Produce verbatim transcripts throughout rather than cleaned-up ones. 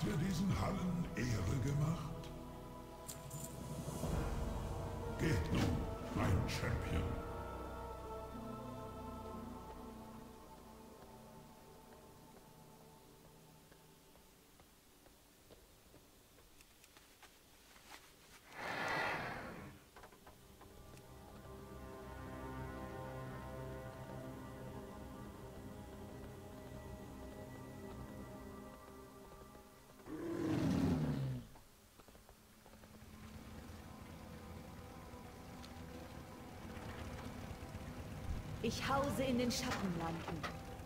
Habt ihr diesen Hallen Ehre gemacht? Geht nun, mein Champion. Ich hause in den Schattenlanden.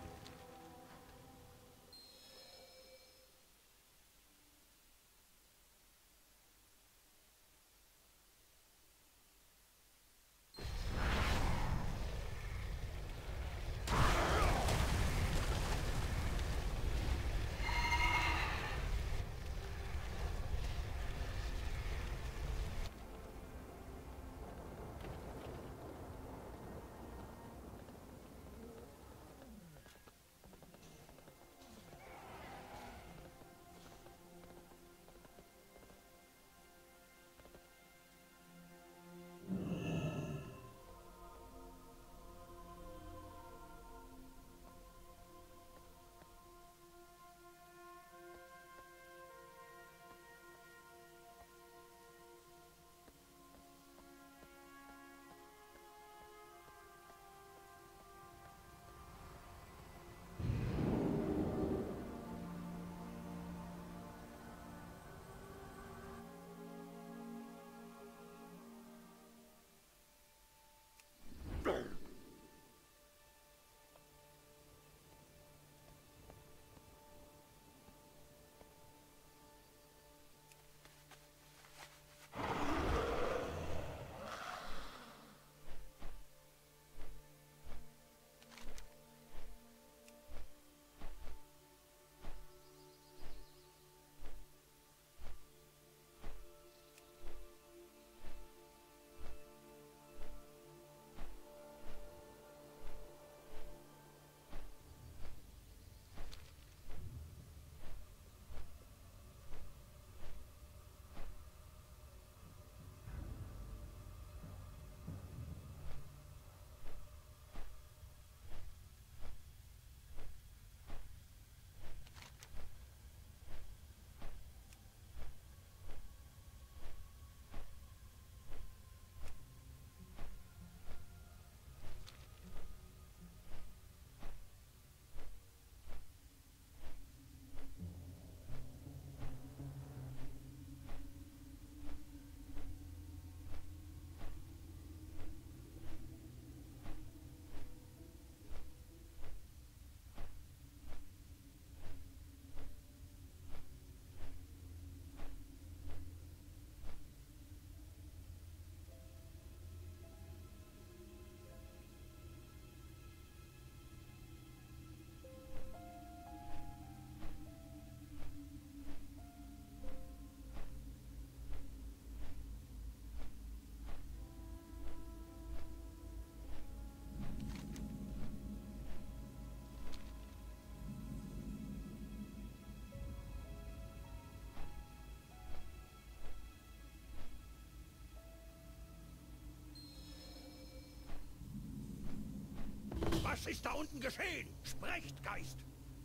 Was ist da unten geschehen? Sprecht, Geist!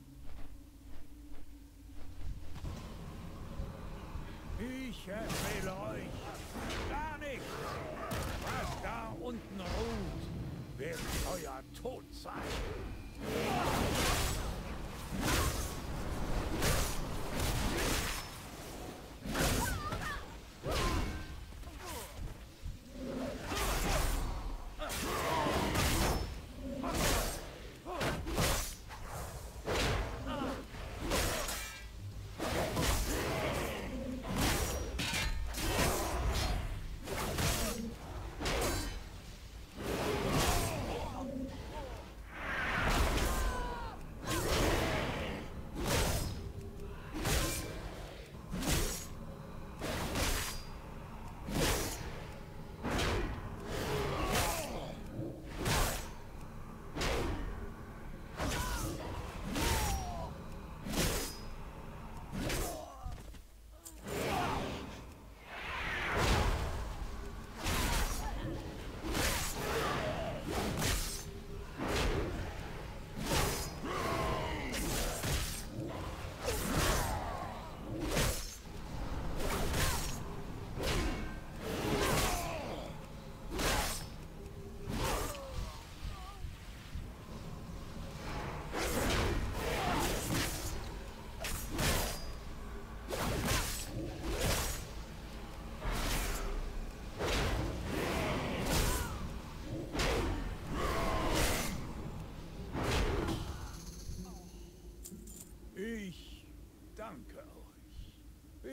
Ich erzähle euch gar nichts. Was da unten ruht, wird euer Tod sein.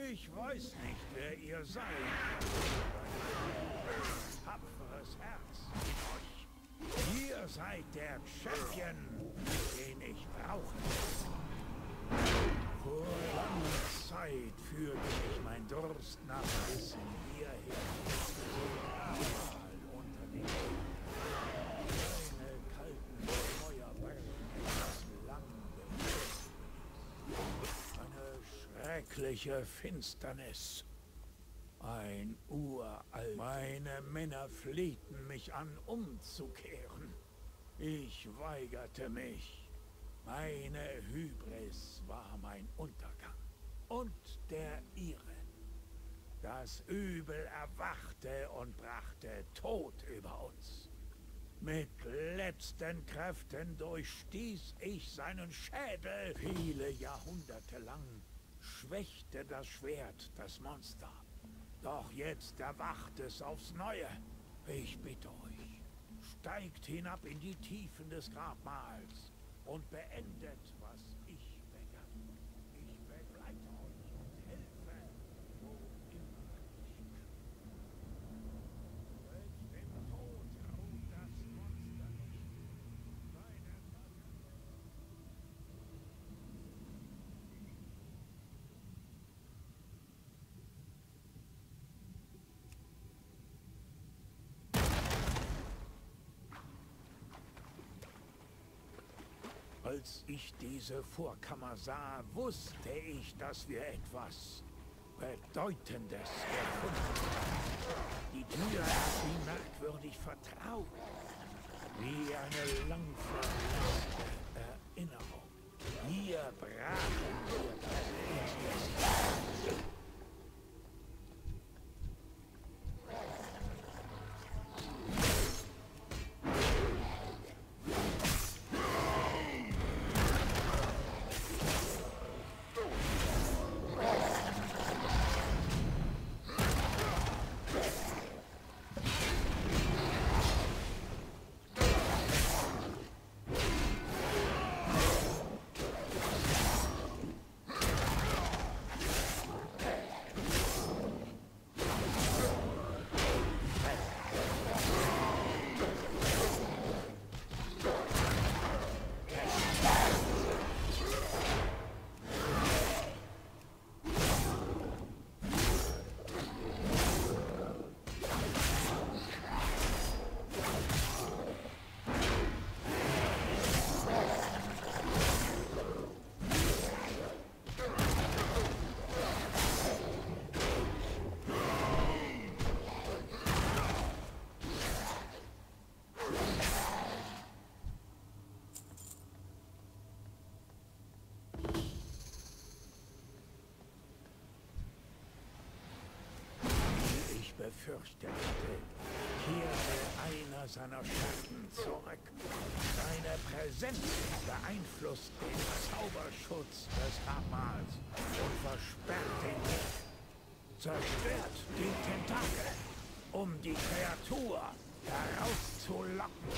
Ich weiß nicht, wer ihr seid. Tapferes Herz in euch. Ihr seid der Champion, den ich brauche. Vor langer Zeit führte mich mein Durst nach Wissen hierher. Mal unter den keine kalten Feuerbergen etwas lang eine schreckliche Finsternis. Ein Uralt. Meine Männer flehten mich an, umzukehren. Ich weigerte mich. Meine Hybris war mein Untergang. Und der ihre. Das Übel erwachte und brachte Tod über uns. Mit letzten Kräften durchstieß ich seinen Schädel. Viele Jahrhunderte lang schwächte das Schwert das Monster. Doch jetzt erwacht es aufs Neue. Ich bitte euch, steigt hinab in die Tiefen des Grabmals und beendet, was ich begann. Ich begleite euch und helfe, wo immer ich kann. Mit dem Tod ruht das Monster nicht. Seine Als ich diese Vorkammer sah, wusste ich, dass wir etwas Bedeutendes gefunden haben. Die Tür erschien merkwürdig vertraut, wie eine lang verlassene Erinnerung. Hier brachen wir das Licht. Befürchtet hatte, kehrte einer seiner Schatten zurück. Seine Präsenz beeinflusst den Zauberschutz des Grabmals und versperrt den Weg. Zerstört die Tentakel, um die Kreatur herauszulocken.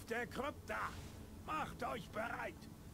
der Krypta. Macht euch bereit.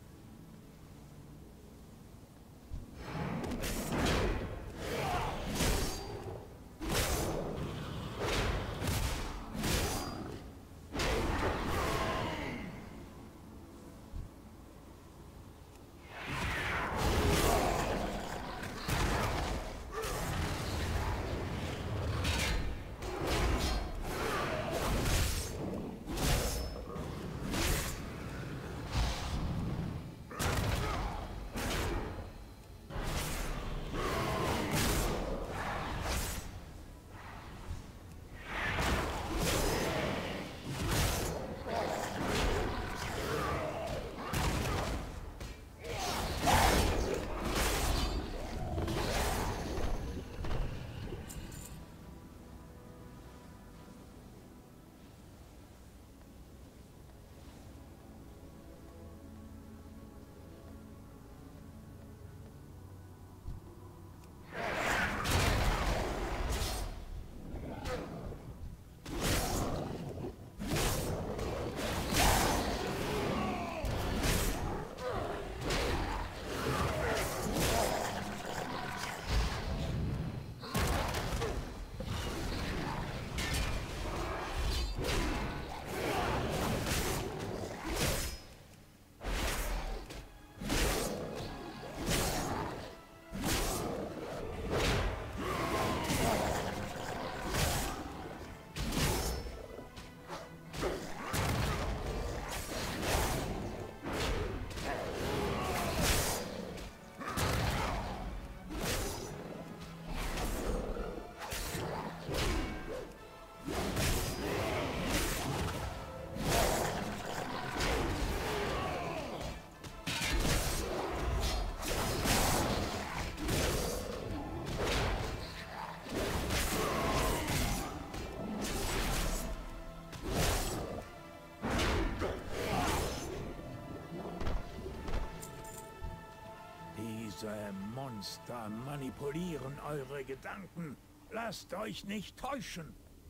Diese Monster manipulieren eure Gedanken. Lasst euch nicht täuschen.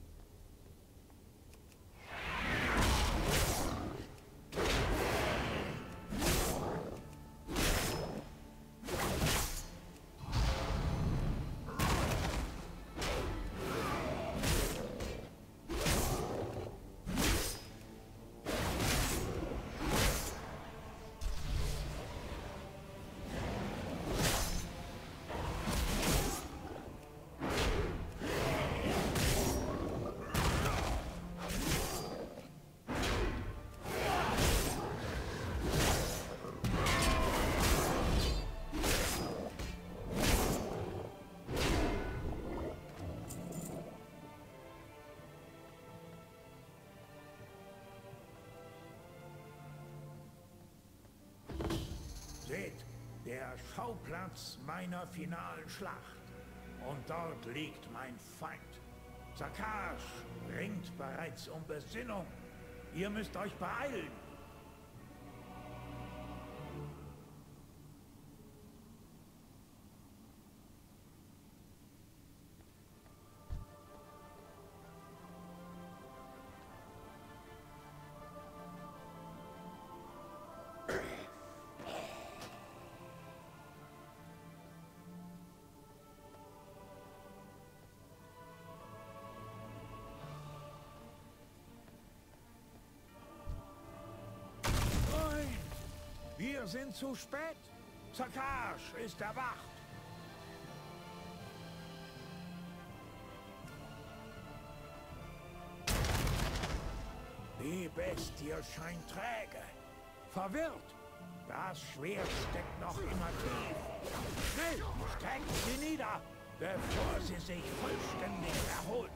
Seht, der Schauplatz meiner finalen Schlacht. Und dort liegt mein Feind. Sakash ringt bereits um Besinnung. Ihr müsst euch beeilen. Wir sind zu spät. Sakash ist erwacht. Die Bestie scheint träge. Verwirrt. Das Schwert steckt noch immer tief. Schnell, streckt sie nieder, bevor sie sich vollständig erholt.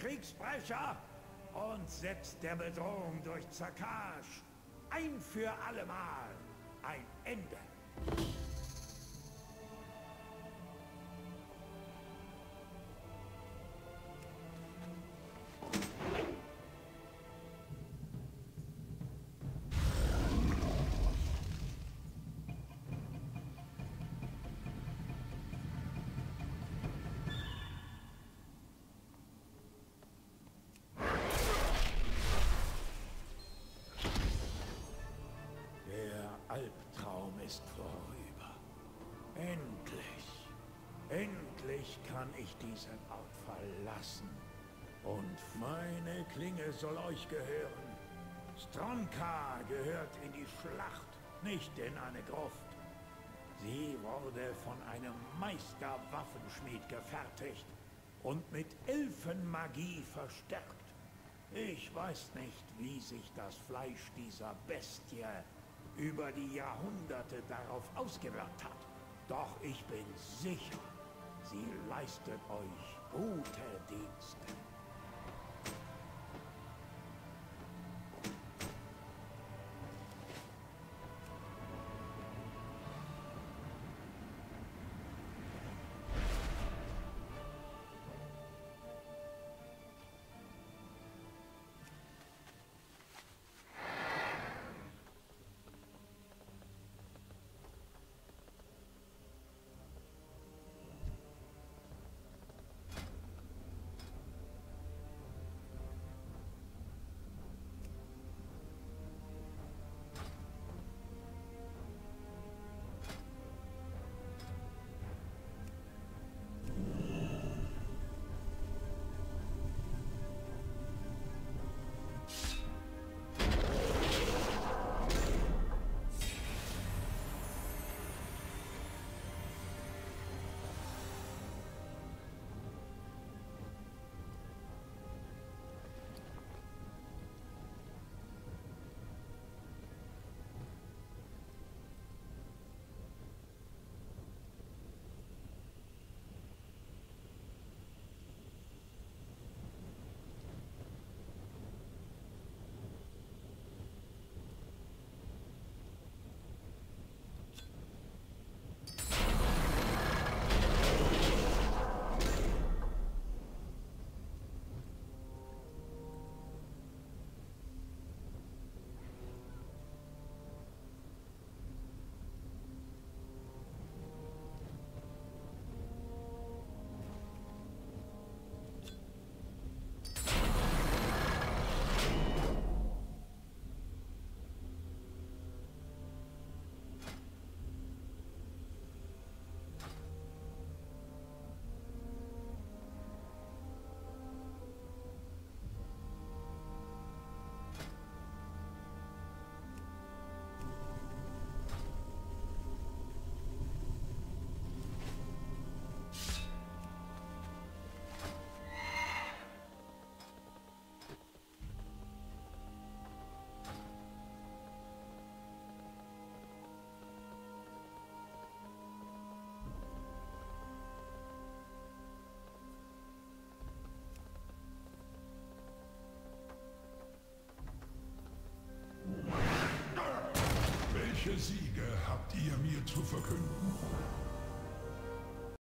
Kriegsbrecher und setzt der Bedrohung durch Zakaj ein für allemal ein Ende. Albtraum ist vorüber. Endlich, endlich kann ich diesen Ort verlassen. Und meine Klinge soll euch gehören. Stronka gehört in die Schlacht, nicht in eine Gruft. Sie wurde von einem Meisterwaffenschmied gefertigt und mit Elfenmagie verstärkt. Ich weiß nicht, wie sich das Fleisch dieser Bestie über die Jahrhunderte darauf ausgewirkt hat. Doch ich bin sicher, sie leistet euch gute Dienste. Welche Siege habt ihr mir zu verkünden?